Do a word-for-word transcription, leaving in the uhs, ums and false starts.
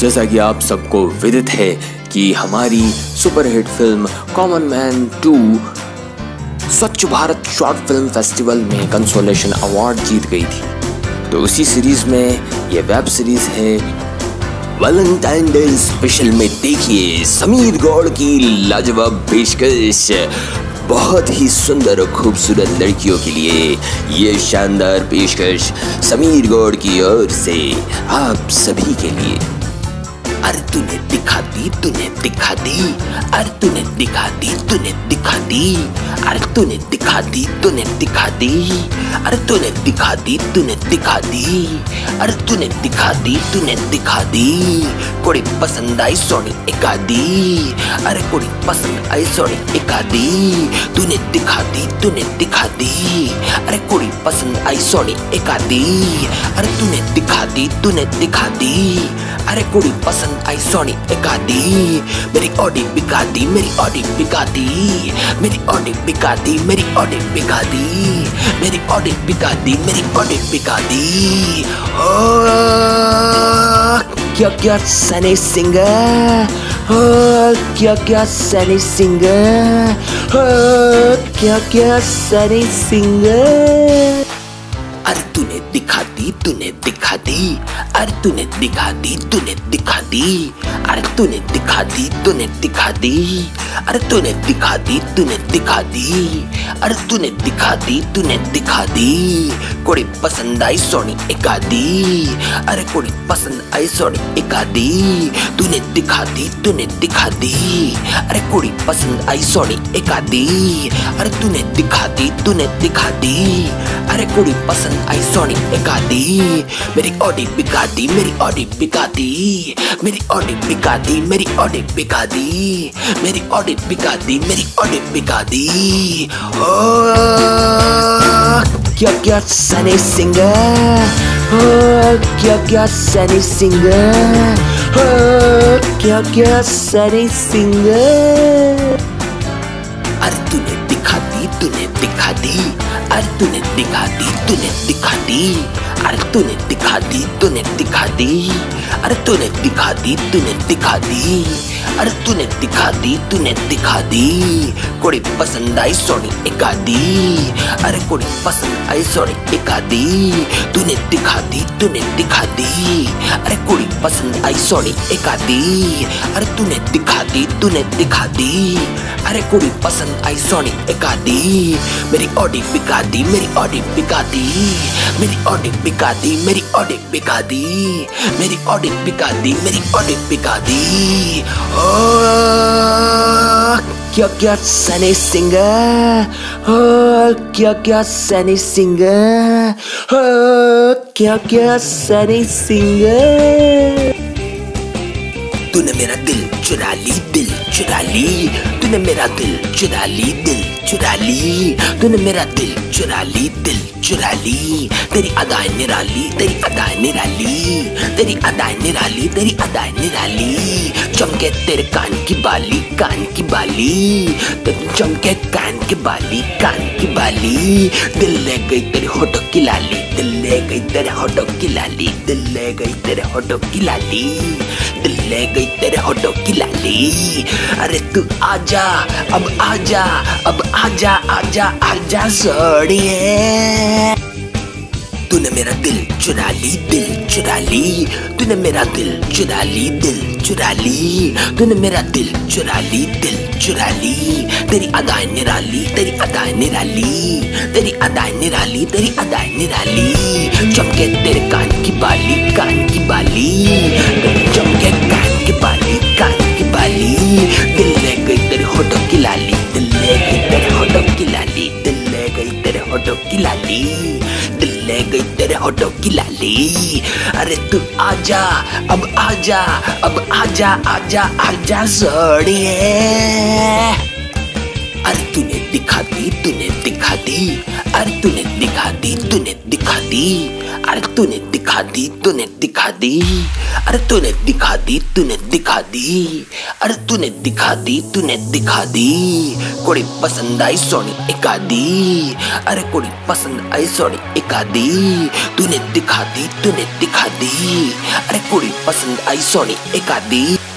जैसा कि आप सबको विदित है कि हमारी सुपरहिट फिल्म common man two Swachh Bharat short film festival में कंसोलेशन अवार्ड जीत गई थी। तो उसी सीरीज में ये वेब सीरीज है वैलेंटाइन डे स्पेशल में देखिए समीर गौड़ की लाजवाब पेशकश। बहुत ही सुंदर और खूबसूरत लड़कियों के लिए ये शानदार पेशकश समीर गौड़ की ओर से आप सभी के लिए। अरे तूने दिखा दी तूने दिखा दी अरे तूने दिखा दी तूने दिखा दी अरे तूने दिखा दी तूने दिखा दी अरे तूने दिखा दी तूने दिखा दी अरे तूने दिखा दी तूने दिखा दी कुड़ी पसंद आई सोनी एकादी अरे कुड़ी पसंद आई सोनी एकादी तूने दिखा दी तूने दिखा दी अरे कुड़ी पसंद आई सोनी एकादी अरे तूने दिखा दी तूने दिखा दी अरे कुड़ी पसंद आई सोनी एकादी मेरी ऑडी बिका दी मेरी ऑडी बिका दी मेरी ऑडी बिका दी मेरी ऑडी बिका दी मेरी ऑडी बिका दी मेरी ऑडी बिका दी। ओ क्या क्या सनी सिंगर हो क्या क्या सनी सिंगर हो क्या क्या सनी सिंगर। अरे तूने दिखा दी तूने दिखा दी अरे तूने दिखा दी तूने दिखा दी अरे तूने दिखा दी तूने दिखा दी अरे तूने दिखा दी तूने दिखा दी अरे तूने दिखा दी तूने दिखा दी कुड़ी पसंद आई सोनी एकादी अरे कुड़ी पसंद आई सोनी एकादी तूने दिखा दी तूने दिखा दी अरे कुड़ी पसंद आई सोनी एकादी अरे तूने दिखा दी तूने दिखा दी अरे कुड़ी पसंद आई सोनी एकादी मेरी ऑडी बिका दी मेरी ऑडी बिका दी मेरी ऑडी बिका दी मेरी ऑडी बिका दी मेरी ऑडी बिका दी मेरी ऑडी बिका दी। ओ क्या क्या सनी सिंगर हो क्या क्या सनी सिंगर हो क्या क्या सनी सिंगर। अरे तूने दिखा दी तूने दिखा दी अरे तूने दिखा दी तूने दिखा दी अरे तूने दिखा दी तूने दिखा दी अरे तूने दिखा दी तूने दिखा दी अरे तूने दिखा दी तूने दिखा दी कुड़ी पसंद आई सोनी एकादी अरे कुड़ी पसंद आई सोनी एकादी तूने दिखा दी तूने दिखा दी अरे कुड़ी पसंद आई सोनी एकादी अरे तूने दिखा दी तूने दिखा दी अरे कुड़ी पसंद आई सोनी एकादी मेरी ऑडी बिका दी मेरी ऑडी बिका दी मेरी ऑडी बिका दी मेरी ऑडी बिका दी मेरी ऑडी बिका दी मेरी ऑडी बिका दी। ओ क्या क्या सनी सिंगर हो क्या क्या सनी सिंगर हो क्या क्या सनी सिंगर। तूने मेरा दिल चुरा ली दिल चुरा ली तूने मेरा दिल चुरा ली दिल चुरा ली तूने मेरा दिल चुरा ली दिल चुरा ली तेरी अदाएं निराली तेरी अदाएं निराली तेरी अदाएं निराली तेरी अदाएं निराली चमके तेरे कान की बाली कान की बाली चमके कान की बाली कान की बाली दिल ले गई तेरे होठों की लाली दिल ले गई तेरे होठों की लाली दिल ले गई तेरे होठों की लाली दिल ले गई तेरे होठों की लाली। अरे तू आजा अब आजा अब आजा आजा आजा सोनिए तूने मेरा दिल चुरा ली दिल चुरा ली तूने मेरा दिल चुरा ली दिल चुरा ली तूने मेरा दिल चुरा ली दिल चुरा ली तेरी अदाएं निराली तेरी अदाएं निराली तेरी अदाएं निराली तेरी अदाएं निराली चमके तेरे कान की बाली कान की बाली चमके कान की बाली कान की बाली दिल ले गई तेरे होठों की लाली दिल ले गई तेरे होठों की लाली दिल ले गई तेरे होठों की लाली दिल ले गई तेरे होठों की लाली। अरे तू आजा अब आजा अब आजा आजा आजा सोनिए अरे तूने दिखा दी तूने दिखा दी अरे तूने दिखा दी तूने दिखा दी अरे तूने दिखा दी तूने दिखा दी अरे तूने दिखा दी तूने दिखा दी अरे तूने दिखा दी तूने दिखा दी कुड़ी पसंद आई सोनी एकादी अरे कुड़ी पसंद आई सोनी एकादी तूने दिखा दी तूने दिखा दी अरे कुड़ी पसंद आई सोनी एकादी।